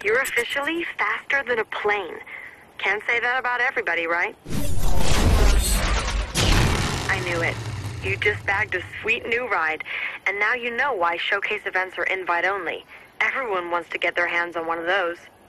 You're officially faster than a plane. Can't say that about everybody, right? I knew it. You just bagged a sweet new ride, and now you know why showcase events are invite only. Everyone wants to get their hands on one of those.